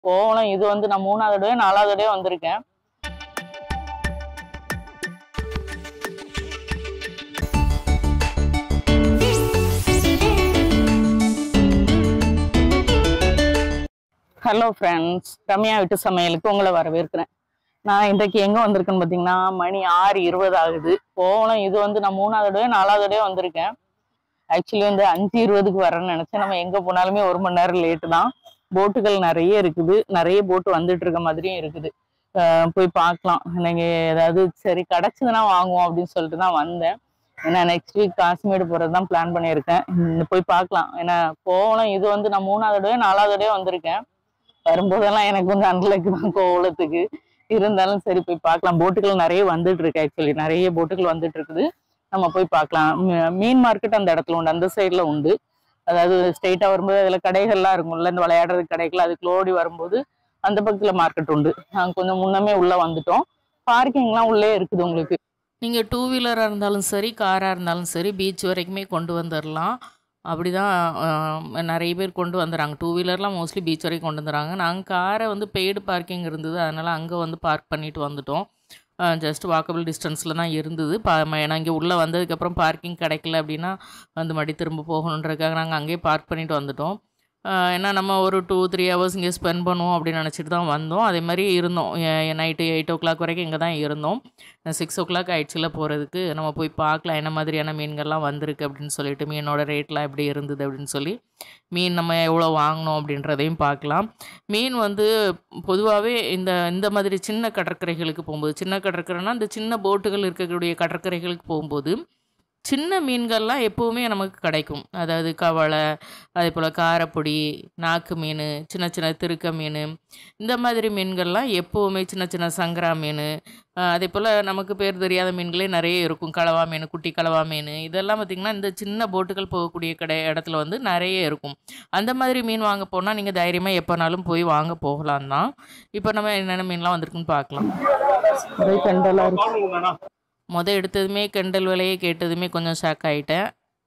போகணும். இது வந்து நான் 3வது தடவை 4வது தடவை வந்திருக்கேன். ஹலோ ஃப்ரெண்ட்ஸ், ரம்யா வீட்டு சமையலுக்கு உங்களை வரவேற்கிறேன். நான் இன்றைக்கு எங்கே வந்திருக்கேன்னு பார்த்தீங்கன்னா, மணி 6:20 ஆகுது. போகணும். இது வந்து நான் 3வது தடவை 4வது தடவை வந்திருக்கேன். ஆக்சுவலி வந்து 5:20க்கு வரேன்னு நினச்சேன். நம்ம எங்கே போனாலுமே 1 மணி நேரம் லேட்டு தான். போட்டுகள் நிறைய இருக்குது, நிறைய போட்டு வந்துட்டு இருக்க மாதிரியும் இருக்குது. போய் பார்க்கலாம். எனக்கு ஏதாவது சரி கிடச்சிதுன்னா வாங்குவோம் அப்படின்னு சொல்லிட்டு தான் வந்தேன். ஏன்னா நெக்ஸ்ட் வீக் காஷ்மீர் போகிறது தான் பிளான் பண்ணியிருக்கேன். போய் பார்க்கலாம். ஏன்னா போகணும். இது வந்து நான் 3வது தடவை 4வது தடவை வந்திருக்கேன். வரும்போதெல்லாம் எனக்கு வந்து அன்லக்கு தான் கோவலத்துக்கு. இருந்தாலும் சரி போய் பார்க்கலாம். போட்டுகள் நிறைய வந்துட்டு இருக்கு. ஆக்சுவலி நிறைய போட்டுகள் வந்துட்டு இருக்குது. நம்ம போய் பார்க்கலாம். மீன் மார்க்கெட் அந்த இடத்துல உண்டு, அந்த சைடில் உண்டு. அதாவது ஸ்ட்ரெயிட்டா வரும்போது அதில் கடைகள்லாம் இருக்கும்ல, இந்த விளையாடுறது கடைகள், அதுக்கு லோடி வரும்போது அந்த பக்கத்தில் மார்க்கெட் உண்டு. நாங்கள் கொஞ்சம் முன்னமே உள்ளே வந்துட்டோம். பார்க்கிங்லாம் உள்ளே இருக்குது உங்களுக்கு. நீங்கள் 2 வீலராக இருந்தாலும் சரி, காராக இருந்தாலும் சரி, பீச் வரைக்குமே கொண்டு வந்துடலாம். அப்படி தான் நிறைய பேர் கொண்டு வந்துடுறாங்க. 2 வீலர்லாம் மோஸ்ட்லி பீச் வரைக்கும் கொண்டு வந்துடுறாங்க. நாங்கள் காரை வந்து பெய்டு பார்க்கிங் இருந்தது, அதனால் அங்கே வந்து பார்க் பண்ணிட்டு வந்துட்டோம். ஜஸ்ட் வாக்கபிள் டிஸ்டன்ஸில் தான் இருந்தது. ஏன்னா இங்கே உள்ளே வந்ததுக்கப்புறம் பார்க்கிங் கிடைக்கல அப்படின்னா வந்து மறுபடி திரும்ப போகணுன்றதுக்காக நாங்கள் அங்கேயே பார்க் பண்ணிட்டு வந்துட்டோம். ஏன்னா நம்ம ஒரு 2-3 ஹவர்ஸ் இங்கே ஸ்பெண்ட் பண்ணுவோம் அப்படின்னு நினச்சிட்டு தான் வந்தோம். அதே மாதிரி இருந்தோம். நைட்டு 8 o'clock வரைக்கும் இங்கே தான் இருந்தோம். 6 o'clock ஆயிடுச்சுல போகிறதுக்கு. நம்ம போய் பார்க்கலாம் என்ன மாதிரியான மீன்கள்லாம் வந்திருக்கு அப்படின்னு சொல்லிட்டு, மீனோட ரேட்லாம் எப்படி இருந்தது அப்படின்னு சொல்லி, மீன் நம்ம எவ்வளோ வாங்கினோம் அப்படின்றதையும் பார்க்கலாம். மீன் வந்து பொதுவாகவே இந்த மாதிரி சின்ன கடற்கரைகளுக்கு போகும்போது, சின்ன கடற்கரைனா இந்த சின்ன போட்டுகள் இருக்கக்கூடிய கடற்கரைகளுக்கு போகும்போது சின்ன மீன்கள்லாம் எப்போவுமே நமக்கு கிடைக்கும். அதாவது கவளை, அதே போல் காரப்பொடி, நாக்கு மீன், சின்ன சின்ன திருக்க மீன், இந்த மாதிரி மீன்கள்லாம் எப்போவுமே, சின்ன சின்ன சங்கரா மீன், அதே போல் நமக்கு பேர் தெரியாத மீன்களே நிறைய இருக்கும். கலவா மீன், குட்டி கலவா மீன், இதெல்லாம் பார்த்திங்கன்னா இந்த சின்ன போட்டுகள் போகக்கூடிய இடத்துல வந்து நிறைய இருக்கும். அந்த மாதிரி மீன் வாங்க போனால் நீங்கள் தைரியமாக எப்போனாலும் போய் வாங்க போகலாம் தான். இப்போ நம்ம என்னென்ன மீன்லாம் வந்திருக்குன்னு பார்க்கலாம். எடுத்ததுமே கெண்டல் விலையை கேட்டதுமே கொஞ்சம் ஷாக் ஆகிட்டேன்.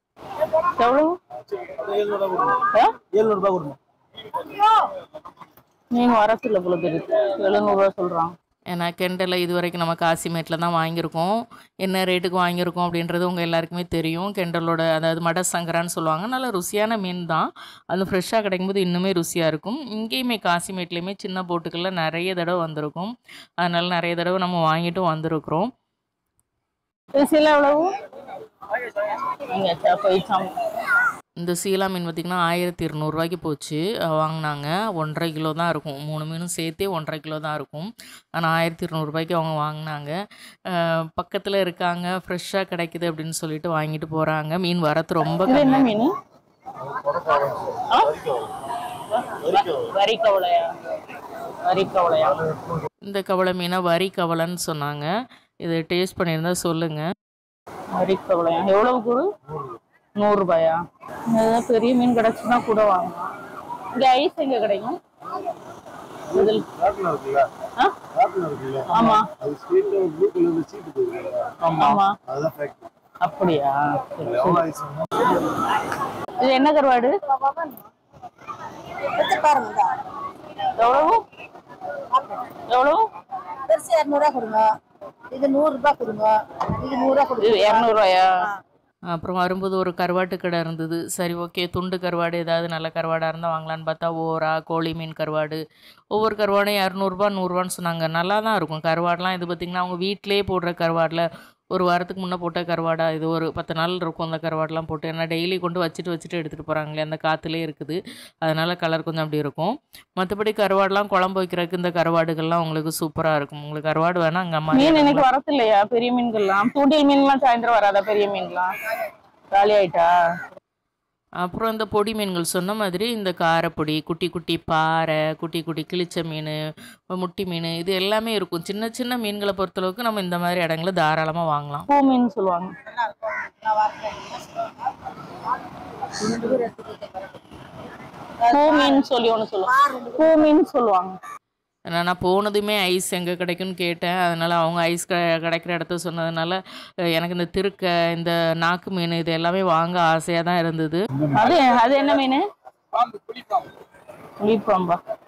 ஏன்னா கெண்டலை இது வரைக்கும் நம்ம காசிமேட்டில் தான் வாங்கியிருக்கோம். என்ன ரேட்டுக்கு வாங்கியிருக்கோம் அப்படின்றது உங்கள் எல்லாருக்குமே தெரியும். கெண்டலோட அதாவது மட சங்கரான்னு சொல்லுவாங்க. நல்ல ருசியான மீன் தான். அது ஃப்ரெஷ்ஷாக கிடைக்கும்போது இன்னுமே ருசியாக இருக்கும். இங்கேயுமே காசிமேட்லேயுமே சின்ன போட்டுகளில் நிறைய தடவை வந்திருக்கும். அதனால் நிறைய தடவை நம்ம வாங்கிட்டும் வந்திருக்கிறோம். இந்த சீலா மீன் பார்த்திங்கன்னா 1200 ரூபாய்க்கு போச்சு. வாங்கினாங்க. 1.5 கிலோ தான் இருக்கும். 3 மீனும் சேர்த்தே 1.5 கிலோ தான் இருக்கும். ஆனால் 1200 ரூபாய்க்கு அவங்க வாங்கினாங்க. பக்கத்தில் இருக்காங்க, ஃப்ரெஷ்ஷாக கிடைக்குது அப்படின்னு சொல்லிட்டு வாங்கிட்டு போகிறாங்க. மீன் வரத்து ரொம்ப என்ன மீன்? இந்த கவளை மீனை வரி கவலைன்னு சொன்னாங்க. இது டேஸ்ட் பண்ணியிருந்தா சொல்லுங்க. வரிக்கவலையா எவ்வளவு கூறு? 100 ரூபாயா? ஏதாவது பெரிய மீன் கிடைச்சுன்னா கூட வாங்கலாம். இங்க ஐஸ் எங்க கிடைக்கும்? ஆமா ஆமா, அப்படியா? இது என்ன கருவாடு? எவ்வளவு எவ்வளவு? 200 கொடுங்க. இது 100 ரூபாய் கொடுங்க. இது 100 ரூபாய் கொடுங்க. 200 ரூபாயா? அப்புறம் வரும்போது ஒரு கருவாட்டு கடை இருந்தது. சரி ஓகே, துண்டு கருவாடு ஏதாவது நல்ல கருவாடாக இருந்தால் வாங்கலான்னு பார்த்தா ஓரா, கோழி மீன் கருவாடு, ஒவ்வொரு கருவாடும் 200 100 ரூபான்னு சொன்னாங்க. நல்லா தான் இருக்கும் கருவாடெலாம். இது பார்த்திங்கன்னா அவங்க வீட்டிலே போடுற கருவாடில் ஒரு வாரத்துக்கு முன்னே போட்ட கருவாடா, இது ஒரு 10 நாள் இருக்கும் அந்த கருவாடெலாம் போட்டு. ஏன்னா டெய்லி கொண்டு வச்சுட்டு எடுத்துகிட்டு போகிறாங்களே, அந்த காற்றுலேயே இருக்குது. அதனால் கலர் கொஞ்சம் அப்படி இருக்கும். மற்றபடி கருவாடெலாம் குழம்பு வைக்கிறதுக்கு இந்த கருவாடுகள்லாம் உங்களுக்கு சூப்பராக இருக்கும். உங்களுக்கு கருவாடு வேணால் அங்கே அம்மா மீன் எனக்கு வரது இல்லையா? பெரிய மீன்கள்லாம், தூண்டில் மீன்லாம் சாயந்தரம் வராதா? பெரிய மீன்லாம் காலி ஆயிட்டா? அப்புறம் இந்த பொடி மீன்கள் சொன்ன மாதிரி இந்த காரப்பொடி, குட்டி குட்டி பாறை, குட்டி குட்டி கிளிச்ச மீன், முட்டி மீன், இது எல்லாமே இருக்கும். சின்ன சின்ன மீன்களை பொறுத்தளவுக்கு நம்ம இந்த மாதிரி இடங்களை தாராளமாக வாங்கலாம். பூ மீன் சொல்லுவாங்க. பூ மீன் சொல்லி ஒன்று சொல்லுவாங்க. பூ மீன் சொல்லுவாங்க. நான் போனதுமே ஐஸ் எங்கே கிடைக்குன்னு கேட்டேன். அதனால் அவங்க ஐஸ் கிடைக்கிற இடத்த சொன்னதுனால எனக்கு இந்த திருக்க, இந்த நாக்கு மீன், இது எல்லாமே வாங்க ஆசையாக தான் இருந்தது. அது அது என்ன மீன்? புளிப்பாம்பா.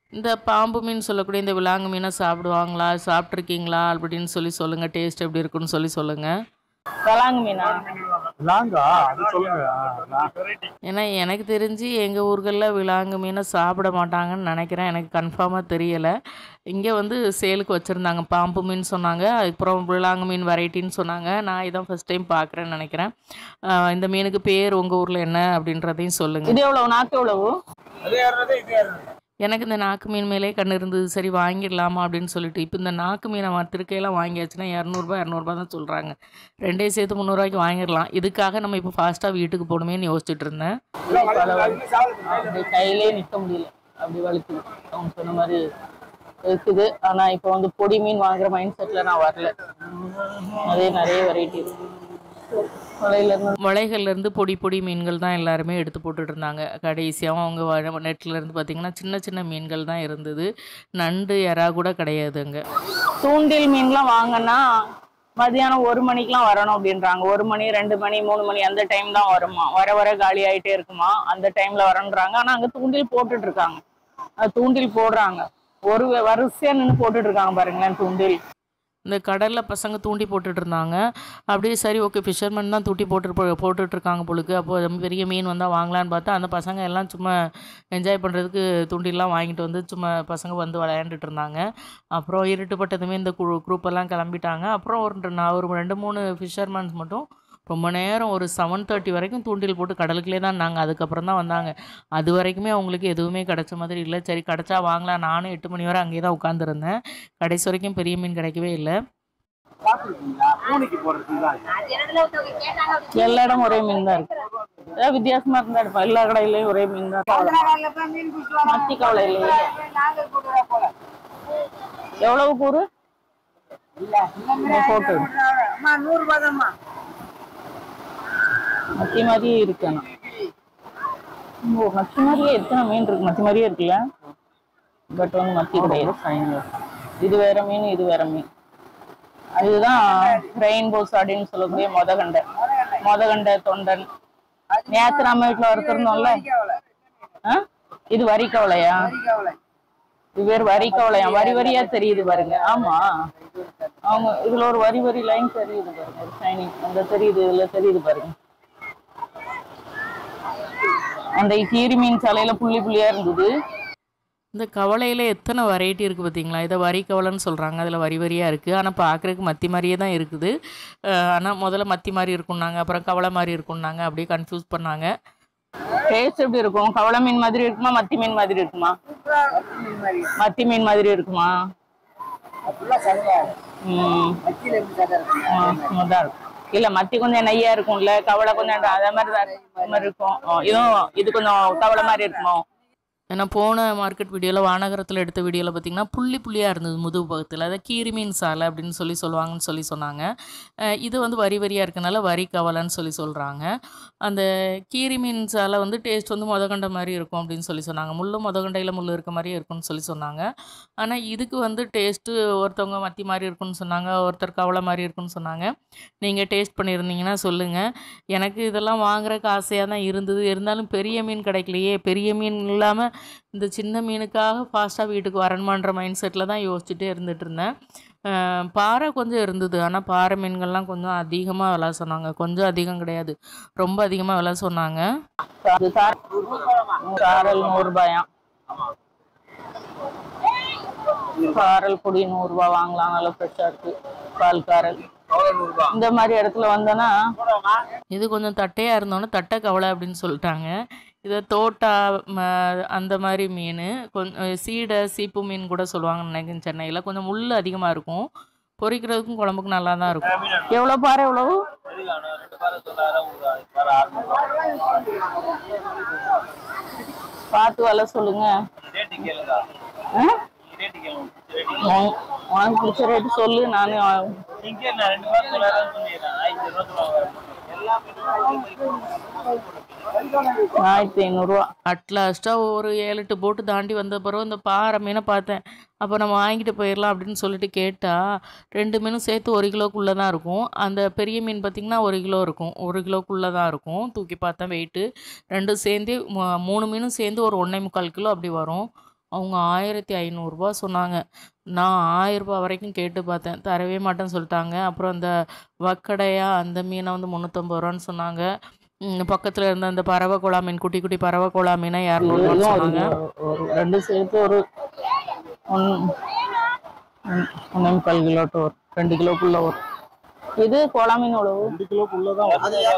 இந்த பாம்பு மீன் சொல்லக்கூடிய இந்த விலாங்கு மீனை சாப்பிடுவாங்களா, சாப்பிட்ருக்கீங்களா அப்படின்னு சொல்லுங்கள். டேஸ்ட் எப்படி இருக்குன்னு சொல்லுங்கள். விலாங்கு மீனா? விலாங்கா அது சொல்லுங்க. ஏன்னா எனக்கு தெரிஞ்சு எங்கள் ஊர்களில் விலாங்கு மீனை சாப்பிட மாட்டாங்கன்னு நினைக்கிறேன். எனக்கு கன்ஃபார்மாக தெரியலை. இங்கே வந்து சேலுக்கு வச்சுருந்தாங்க. பாம்பு மீன் சொன்னாங்க, அதுக்கப்புறம் விலாங்கு மீன் வெரைட்டின்னு சொன்னாங்க. நான் இதான் ஃபஸ்ட் டைம் பார்க்குறேன்னு நினைக்கிறேன். இந்த மீனுக்கு பேர் உங்கள் ஊரில் என்ன அப்படின்றதையும் சொல்லுங்கள். இது எவ்வளவு? நாக்கு எவ்வளவு? எனக்கு இந்த நாக்கு மீன் மேலே கண்ணு இருந்தது. சரி வாங்கிடலாமா அப்படின்னு சொல்லிட்டு இப்போ இந்த நாக்கு மீனை திருக்கையெல்லாம் வாங்கியாச்சுன்னா 200 தான் சொல்கிறாங்க. ரெண்டே சேர்த்து 300 வாங்கிடலாம். இதுக்காக நம்ம இப்போ ஃபாஸ்ட்டாக வீட்டுக்கு போகணுமேன்னு யோசிச்சுட்டு இருந்தேன். அப்படி கையிலே நிற்க முடியல, அப்படி வலிக்குது. அவங்க சொன்ன மாதிரி இருக்குது. ஆனால் இப்போ வந்து பொடி மீன் வாங்குற மைண்ட் செட்டில் நான் வரல. அதே நிறைய வெரைட்டி இருக்கு. வலைகள்லேருந்து பொடி மீன்கள் தான் எல்லாருமே எடுத்து போட்டுட்டு இருந்தாங்க. கடைசியாகவும் அவங்க நெட்லேருந்து பார்த்திங்கன்னா சின்ன சின்ன மீன்கள் தான் இருந்தது. நண்டு எறா கூட கிடையாது அங்கே. தூண்டில் மீன்லாம் வாங்கினா மதியானம் 1 மணிக்கெலாம் வரணும் அப்படின்றாங்க. 1 மணி 2 மணி 3 மணி அந்த டைம் தான் வருமா. வர காலி ஆகிட்டே இருக்குமா, அந்த டைமில் வரன்றாங்க. ஆனால் அங்கே தூண்டில் போட்டுட்டு இருக்காங்க. தூண்டில் போடுறாங்க, ஒரு வரிசையாக நின்று போட்டுட்டு இருக்காங்க பாருங்களேன் தூண்டில். இந்த கடலில் பசங்க தூண்டி போட்டுட்டு இருந்தாங்க. அப்படியே சரி ஓகே ஃபிஷர்மேன் தான் தூண்டி போட்டுட்ருக்காங்க பொழுது. அப்போது பெரிய மீன் வந்தால் வாங்கலான்னு பார்த்தா அந்த பசங்க எல்லாம் சும்மா என்ஜாய் பண்ணுறதுக்கு தூண்டிலாம் வாங்கிட்டு வந்து சும்மா பசங்க வந்து விளையாண்டுட்டு இருந்தாங்க. அப்புறம் இருட்டுப்பட்டதுமே இந்த குரூப்பெல்லாம் கிளம்பிட்டாங்க. அப்புறம் ஒரு 2-3 ஃபிஷர்மேன்ஸ் மட்டும் ரொம்ப நேரம் ஒரு 7:30 வரைக்கும் தூண்டில் போட்டு கடலுக்குள்ளே தான் இருந்தாங்க. அதுக்கப்புறம் தான் வந்தாங்க. அது வரைக்குமே அவங்களுக்கு எதுவுமே கிடைச்ச மாதிரி இல்லை. சரி கிடச்சா வாங்கலாம். நானும் 8 மணி வரை அங்கேயே தான் உட்காந்துருந்தேன். கடைசி வரைக்கும் பெரிய மீன் கிடைக்கவே இல்லை. எல்லா இடம் ஒரே மீன் தான் இருக்கு. ஏதாவது வித்தியாசமா இருந்தா எடுப்பா. எல்லா கடையிலயும் ஒரே மீன் தான். மத்தி கவலை இல்லையே. எவ்வளவு கூறு? போட்டு மத்தி மாதிரியே இருக்கு. மத்தி மாதிரியே எத்தனை மீன் இருக்கு? மத்தி மாதிரியே இருக்குல்ல, பட் வந்து மத்தி கிடையாது. இது வேற மீன், இது வேற மீன். அதுதான் ரெயின்போ சாடின்னு சொல்லக்கூடிய மொதகண்டை தொண்டன். நேத்து நம்ம வீட்டுல வறுத்திருந்தோம்ல. இது வரிக்கவலையா? இது வேறு வரிக்கவலையா? வரியா தெரியுது பாருங்க. ஆமா, அவங்க இதுல ஒரு வரி லைன் தெரியுது பாருங்க. ஷைனிங் அந்த தெரியுது, இதுல தெரியுது பாருங்க. அந்த கீரி மீன் சாலையில புள்ளியா இருந்தது. இந்த கவலையில் எத்தனை வெரைட்டி இருக்குது பார்த்தீங்களா? இதை வரி கவலைன்னு சொல்கிறாங்க. அதில் வரியாக இருக்குது. ஆனால் பார்க்குறதுக்கு மத்தி மாதிரியே தான் இருக்குது. ஆனால் முதல்ல மத்தி மாதிரி இருக்குன்னாங்க, அப்புறம் கவலை மாதிரி இருக்குன்னாங்க. அப்படியே கன்ஃபியூஸ் பண்ணாங்க. டேஸ்ட் எப்படி இருக்கும்? கவலை மீன் மாதிரி இருக்குமா, மத்தி மீன் மாதிரி இருக்குமா? மத்தி மீன் மாதிரி இருக்குமா? இல்ல மத்தி கொஞ்சம் நெய்யா இருக்கும்ல, கவலை கொஞ்சம் அதே மாதிரி இருக்கும். இது கொஞ்சம் கவலை மாதிரி இருக்குமோ? ஏன்னா போன மார்க்கெட் வீடியோவில் வானகரத்தில் எடுத்த வீடியோவில் பார்த்திங்கன்னா புள்ளியாக இருந்தது முதுகு பக்கத்தில். அதை கீரி மீன் சாலை அப்படின்னு சொல்லுவாங்கன்னு சொன்னாங்க. இது வந்து வரியாக இருக்கனால வரி கவலைன்னு சொல்கிறாங்க. அந்த கீரி மீன் சாலை வந்து டேஸ்ட் வந்து மொதகண்டை மாதிரி இருக்கும் அப்படின்னு சொன்னாங்க. மொதகண்டையில் முள் இருக்க மாதிரியே இருக்கும்னு சொன்னாங்க. ஆனால் இதுக்கு வந்து டேஸ்ட்டு ஒருத்தவங்க மத்தி மாதிரி இருக்குன்னு சொன்னாங்க, ஒருத்தர் கவலை மாதிரி இருக்குன்னு சொன்னாங்க. நீங்கள் டேஸ்ட் பண்ணியிருந்தீங்கன்னா சொல்லுங்கள். எனக்கு இதெல்லாம் வாங்குறதுக்கு ஆசையாக தான் இருந்தது. இருந்தாலும் பெரிய மீன் கிடைக்கலையே. பெரிய மீன் இல்லாமல் இந்த சின்ன மீனுக்காக ஃபாஸ்ட்டாக வீட்டுக்கு வரணுமான்ற மைண்ட் செட்டில் தான் யோசிச்சுட்டே இருந்துகிட்டு இருந்தேன். பாறை கொஞ்சம் இருந்தது. ஆனால் பாறை மீன்கள்லாம் கொஞ்சம் அதிகமாக விலை சொன்னாங்க. கொஞ்சம் அதிகம் கிடையாது, ரொம்ப அதிகமாக விலை சொன்னாங்க. சாரல் 100 ரூபாயா? காரல் பொடி 100 ரூபாய் வாங்கலாம். நல்லா ஃப்ரெஷ்ஷாக இருக்கு. பால் காரல் இந்த மாதிரி இடத்துல வந்தோன்னா இது கொஞ்சம் தட்டையாக இருந்தோன்னே தட்டை கவலை அப்படின்னு சொல்லிட்டாங்க. இதை தோட்டா அந்த மாதிரி மீன், கொஞ்சம் சீப்பு மீன் கூட சொல்லுவாங்கன்னு நினைக்கிறேன். சென்னையில் கொஞ்சம் முள் அதிகமாக இருக்கும். பொரிக்கிறதுக்கும் குழம்புக்கு நல்லா தான் இருக்கும். எவ்வளோ பாரு? எவ்வளவு? பார்த்து விலை சொல்லுங்க. உனக்கு பிடிச்ச ரேட்டு சொல்லு. நானே 1500 ரூபா. அட்லாஸ்ட்டாக ஒரு 7-8 போட்டு தாண்டி வந்த பிறகு இந்த பாறை மீனை பார்த்தேன். அப்போ நம்ம வாங்கிட்டு போயிடலாம் அப்படின்னு சொல்லிட்டு கேட்டால் 2 மீனும் சேர்த்து 1 கிலோக்குள்ளே தான் இருக்கும். அந்த பெரிய மீன் பார்த்திங்கன்னா 1 கிலோ இருக்கும், 1 கிலோக்குள்ளே தான் இருக்கும். தூக்கி பார்த்தேன் வெயிட்டு. 2 சேர்ந்து 3 மீனும் சேர்ந்து ஒரு 1.25 கிலோ அப்படி வரும். அவங்க 1500 சொன்னாங்க. நான் 1000 வரைக்கும் கேட்டு பார்த்தேன். தரவே மாட்டேன்னு சொல்லிட்டாங்க. அப்புறம் அந்த வக்கடையா அந்த மீனை வந்து 350 சொன்னாங்க. பக்கத்தில் இருந்த அந்த பறவை கோலா மீன், குட்டி குட்டி பறவை கோலா மீனை 200 இதுவும் சொன்னாங்க. ஒரு ரெண்டு சேர்த்து ஒரு 1.25 கிலோ டு 2 கிலோக்குள்ள வரும். இது கோலா மீன் எவ்வளவு? 2 கிலோக்குள்ளதான்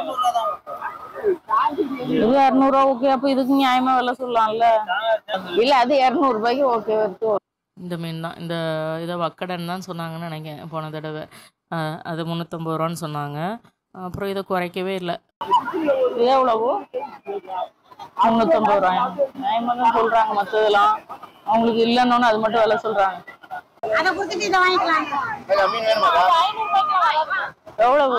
இது 200 ஓகே. அப்ப இதுக்கு நியாயமா விலை சொல்லலாம்ல? இல்ல அது 200 ரூபாய்க்கு ஓகே வருது. இந்த மீன் தான், இந்த இதை வக்கடைன்னு தான் சொன்னாங்கன்னு நினைக்கிறேன் போன தடவை. அது 350 சொன்னாங்க. அப்புறம் இதை குறைக்கவே இல்லை. இது எவ்வளவு? 350 ரூபாயா? நியாயமா தான் சொல்றாங்க. மற்றதெல்லாம் அவங்களுக்கு இல்லைன்னு அது மட்டும் விலை சொல்றாங்க. எவ்வளவு?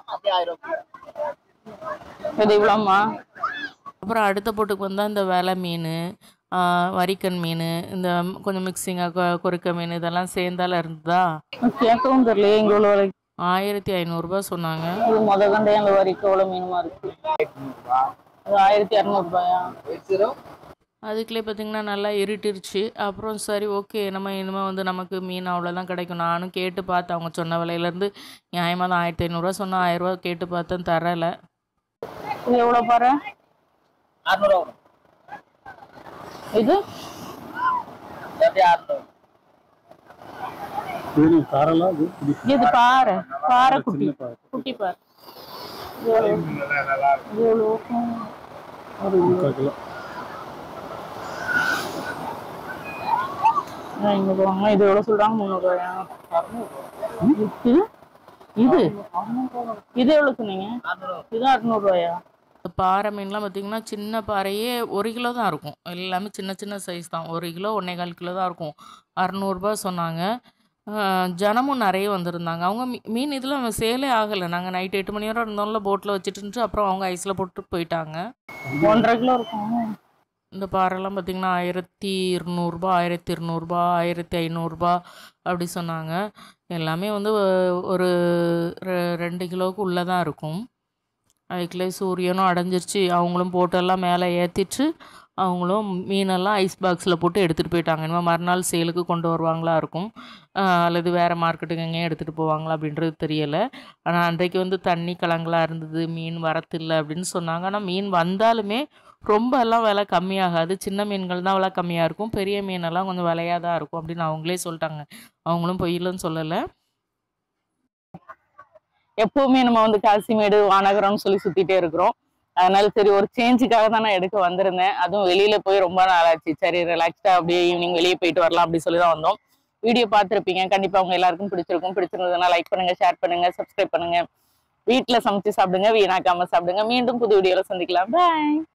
இது இவ்வளோம்மா. அப்புறம் அடுத்த போட்டுக்கு வந்தால் இந்த வெலை மீன், வரிக்கன் மீன், இந்த கொஞ்சம் மிக்சிங்காக கொறுக்க மீன் இதெல்லாம் சேர்ந்தால இருந்ததா. கேட்கவும் தெரியலையே இங்க உள்ள வரைக்கும். 1500 சொன்னாங்க. இது கண்டே அந்த வரைக்கும் எவ்வளோ மீனுமா இருக்கு. அது 1200 ரூபாயா? அதுக்குள்ளே பார்த்தீங்கன்னா நல்லா இருட்டிருச்சு. அப்புறம் சரி ஓகே, நம்ம இனிமேல் வந்து நமக்கு மீன் அவ்வளோதான் கிடைக்கும். நானும் கேட்டு பார்த்தேன், அவங்க சொன்ன விலையிலேருந்து நியாயமாக தான் 1500 சொன்னால் 1000 கேட்டு பார்த்தேன், தரலை. இது எவ்வளோ பாரு? 600. இது இது பாரு, பாறை குட்டி குட்டி பாரு. இது எவ்வளோ? ஒரு 3/4 கிலோ. இங்க போவாங்க. இது எவ்வளோ சொல்றாங்க? 300 ரூபாயா? இது இது இது எவ்வளோ சொன்னீங்க? இது 600 ரூபாயா? பாறை மீன்லாம் பார்த்திங்கன்னா சின்ன பாறையே 1 கிலோ தான் இருக்கும். எல்லாமே சின்ன சின்ன சைஸ் தான். 1 கிலோ 1.25 கிலோ தான் இருக்கும். 600 சொன்னாங்க. ஜனமும் நிறைய வந்திருந்தாங்க. அவங்க மீன் இதில் சேலே ஆகலை. நாங்கள் நைட் 8 மணி வரை இருந்தோம்ல போட்டில் வச்சுட்டு, அப்புறம் அவங்க ஐஸில் போட்டு போயிட்டாங்க. 1.5 கிலோ இருக்கும். இந்த பாறைலாம் பார்த்திங்கன்னா 1200, 1200, 1500 அப்படி சொன்னாங்க. எல்லாமே வந்து ஒரு 2 கிலோவுக்கு உள்ளே தான் இருக்கும். அதுக்குள்ளே சூரியனும் அடைஞ்சிருச்சு. அவங்களும் போட்டெல்லாம் மேலே ஏற்றிட்டு அவங்களும் மீனெல்லாம் ஐஸ் பாக்ஸில் போட்டு எடுத்துகிட்டு போயிட்டாங்க. இனிமேல் மறுநாள் சேலுக்கு கொண்டு வருவாங்களா இருக்கும், அல்லது வேறு மார்க்கெட்டுக்கு எங்கேயும் எடுத்துகிட்டு போவாங்களா அப்படின்றது தெரியலை. ஆனால் அன்றைக்கு வந்து தண்ணி கலங்கலாக இருந்தது, மீன் வரத்தில்லை அப்படின்னு சொன்னாங்க. ஆனால் மீன் வந்தாலுமே ரொம்ப எல்லாம் விலை கம்மியாகாது. சின்ன மீன்கள் தான் விலை கம்மியாக இருக்கும், பெரிய மீனெல்லாம் கொஞ்சம் விலையாக தான் இருக்கும் அப்படின்னு அவங்களே சொல்லிட்டாங்க. அவங்களும் பொய்யிலன்னு சொல்லலை. எப்பவுமே நம்ம வந்து காசிமேடு வானகரம்னு சொல்லி சுத்திட்டே இருக்கிறோம். அதனால சரி ஒரு சேஞ்சுக்காக தான் நான் எடுக்க வந்திருந்தேன். அதுவும் வெளியில போய் ரொம்ப நாள் ஆச்சு. சரி ரிலாக்ஸ்டா அப்படியே ஈவினிங் வெளியே போயிட்டு வரலாம் அப்படி சொல்லி தான் வந்தோம். வீடியோ பார்த்துருப்பீங்க, கண்டிப்பா உங்க எல்லாருக்கும் பிடிச்சிருக்கும். பிடிச்சிருந்ததுன்னா லைக் பண்ணுங்க, ஷேர் பண்ணுங்க, சப்ஸ்கிரைப் பண்ணுங்க. வீட்டுல சமைச்சு சாப்பிடுங்க, வீணாக்காம சாப்பிடுங்க. மீண்டும் புது வீடியோல சந்திக்கலாம். பாய்.